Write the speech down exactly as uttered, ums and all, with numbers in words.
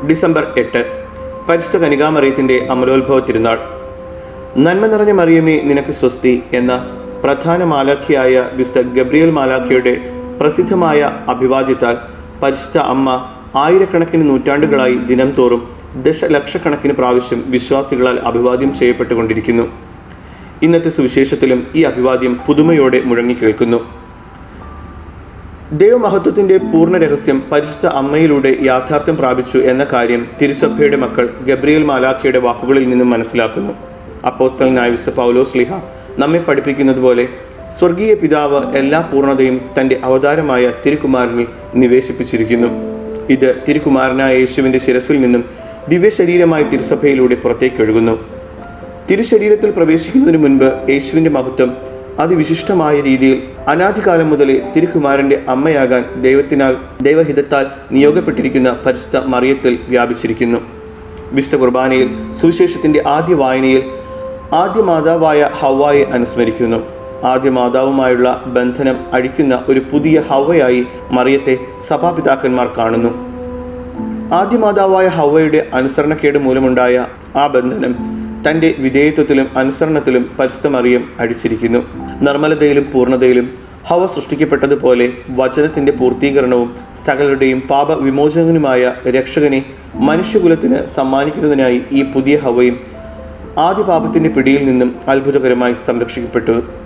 December എട്ട് പരിശുദ്ധ കനികാമറിയത്തിന്റെ അമലോത്ഭവ തിരുനാൾ. നന്മ നിറഞ്ഞ മറിയമേ നിനക്ക് സ്വസ്തി എന്ന പ്രധാന മാലാഖിയായ വിശുദ്ധ ഗബ്രിയേൽ മാലാഖയുടെ പ്രസിദ്ധമായ അഭിവാദ്യത്താൽ പരിശുദ്ധ അമ്മ ആയിരക്കണക്കിന് നൂറ്റാണ്ടുകളായി ദിനം തോറും ദശലക്ഷക്കണക്കിന് പ്രാവശ്യം വിശ്വാസികളാൽ അഭിവാദ്യം ചെയ്യപ്പെട്ടുകൊണ്ടിരിക്കുന്നു. ഇന്നത്തെ സുവിശേഷത്തിലും ഈ അഭിവാദ്യം പുതുമയോടെ മുഴങ്ങിക്കേൾക്കുന്നു. ദൈവമഹത്വത്തിന്റെ പൂർണ്ണ രഹസ്യം പരിശുദ്ധ അമ്മയിലൂടെ യാഥാർത്ഥ്യം പ്രാപിച്ചു എന്ന കാര്യം തിരുസഭയുടെ മക്കൾ ഗബ്രിയേൽ മാലാഖയുടെ വാക്കുകളിൽ നിന്നും മനസ്സിലാക്കുന്നു. അപ്പോസ്തലനായ വിശുദ്ധ പൗലോസ് ശ്ലീഹ നമ്മെ പഠിപ്പിക്കുന്നത് പോലെ സ്വർഗീയ പിതാവ് എല്ലാ പൂർണ്ണതയും തന്റെ അവതാരമായ തിരുക്കുമാരനിൽ നിവേശിപ്പിച്ചിരിക്കുന്നു. ഇത് തിരുക്കുമാരനായ യേശുവിന്റെ ശിരസിൽ നിന്നും ദിവ്യശരീരമായ തിരുസഭയിലൂടെ പുറത്തേക്ക് ഒഴുകുന്നു. തിരുശരീരത്തിൽ പ്രവേശിക്കുന്നതിന് മുൻപ് യേശുവിന്റെ മഹത്വം അതിവിശിഷ്ടമായ രീതിയിൽ അനാദികാലം മുതലേ തിരുക്കുമാരന്റെ അമ്മയാകാൻ ദൈവത്തിനാൽ ദൈവഹിതത്താൽ നിയോഗപ്പെട്ടിരിക്കുന്ന പരിശുദ്ധ മറിയത്തിൽ വ്യാപിച്ചിരിക്കുന്നു. വിശുദ്ധ കുർബാനയിൽ സുവിശേഷത്തിന്റെ ആദ്യ വായനയിൽ ആദ്യ മാതാവായ ഹവ്വായെ അനുസ്മരിക്കുന്നു. ആദ്യ മാതാവുമായുള്ള ബന്ധനം അഴിക്കുന്ന ഒരു പുതിയ ഹവ്വയായി മറിയത്തെ സഭാപിതാക്കന്മാർ കാണുന്നു. ആദ്യ മാതാവായ ഹവ്വയുടെ അനുസരണക്കേട് മൂലമുണ്ടായ ആ ബന്ധനം തന്റെ വിധേയത്വത്തിലും അനുസരണത്തിലും പരിശുദ്ധ മറിയം അഴിച്ചിരിക്കുന്നു. നിർമ്മലതയിലും പൂർണ്ണതയിലും ഹവ സൃഷ്ടിക്കപ്പെട്ടതുപോലെ വചനത്തിന്റെ പൂർത്തീകരണവും സകലരുടെയും പാപ വിമോചകനുമായ രക്ഷകനെ മനുഷ്യകുലത്തിന് സമ്മാനിക്കുന്നതിനായി ഈ പുതിയ ഹവയും ആദ്യ പാപത്തിന്റെ പിടിയിൽ നിന്നും അത്ഭുതകരമായി സംരക്ഷിക്കപ്പെട്ടു.